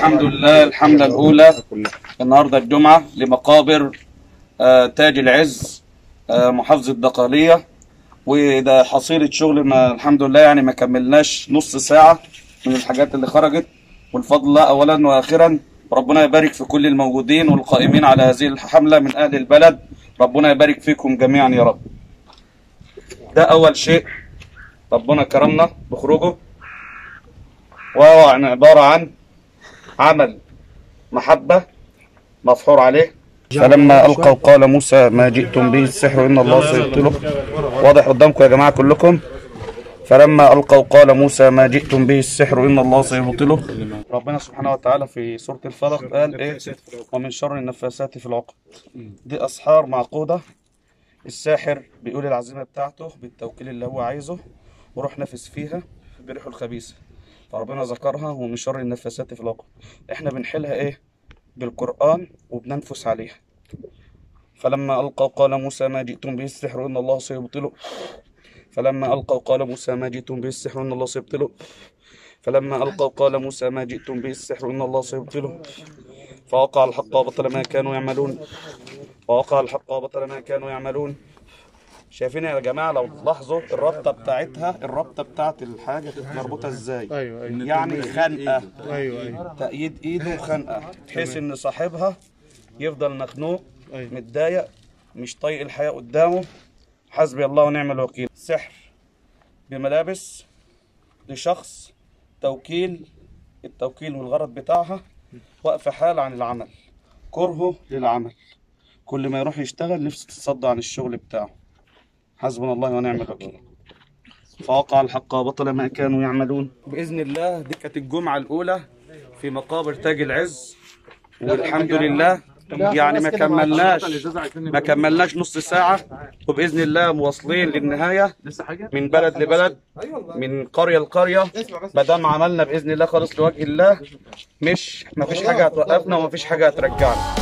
الحمد لله الحملة الأولى النهاردة الجمعة لمقابر تاج العز محافظة دقهلية. وده حصيلة شغل ما الحمد لله، يعني ما كملناش نص ساعة من الحاجات اللي خرجت، والفضل الله أولا وآخرا. ربنا يبارك في كل الموجودين والقائمين على هذه الحملة من أهل البلد، ربنا يبارك فيكم جميعا يا رب. ده أول شيء ربنا كرمنا بخروجه، وهو عبارة عن عمل محبة مفحور عليه. فلما ألقوا قال موسى ما جئتم به السحر إن الله سيبطله. واضح قدامكم يا جماعة كلكم؟ فلما ألقوا قال موسى ما جئتم به السحر إن الله سيبطله. ربنا سبحانه وتعالى في سورة الفلق قال إيه؟ ومن شر النفاثات في العقد. دي أسحار معقودة، الساحر بيقول العزيمة بتاعته بالتوكيل اللي هو عايزه وروح نفس فيها بريحه الخبيثة، فربنا ذكرها ومن شر النفاثات في العقد. احنا بنحلها ايه؟ بالقرآن وبننفس عليها. فلما ألقوا قال موسى ما جئتم به السحر إن الله سيبطله. فلما ألقوا قال موسى ما جئتم به السحر إن الله سيبطله. فلما ألقوا قال موسى ما جئتم به السحر إن الله سيبطله. فوقع الحق وبطل ما كانوا يعملون. ووقع الحق وبطل ما كانوا يعملون. شايفين يا جماعه؟ لو تلاحظوا الربطه بتاعتها، الربطه بتاعت الحاجه مربوطه ازاي؟ ايوه يعني خنقه. ايوه تأييد ايده وخنقه، تحس ان صاحبها يفضل مخنوق متضايق مش طايق الحياه قدامه. حسبي الله ونعم الوكيل. سحر بملابس لشخص، التوكيل والغرض بتاعها وقف حال عن العمل، كرهه للعمل، كل ما يروح يشتغل نفسه تصدى عن الشغل بتاعه. حسبنا الله ونعم الوكيل. فوقع الحق وبطل ما كانوا يعملون. بإذن الله دي كانت الجمعة الأولى في مقابر تاج العز، والحمد لله يعني ما كملناش نص ساعة، وبإذن الله مواصلين للنهاية من بلد لبلد، من قرية لقرية، ما دام عملنا بإذن الله خالص لوجه الله. ما فيش حاجة هتوقفنا وما فيش حاجة هترجعنا.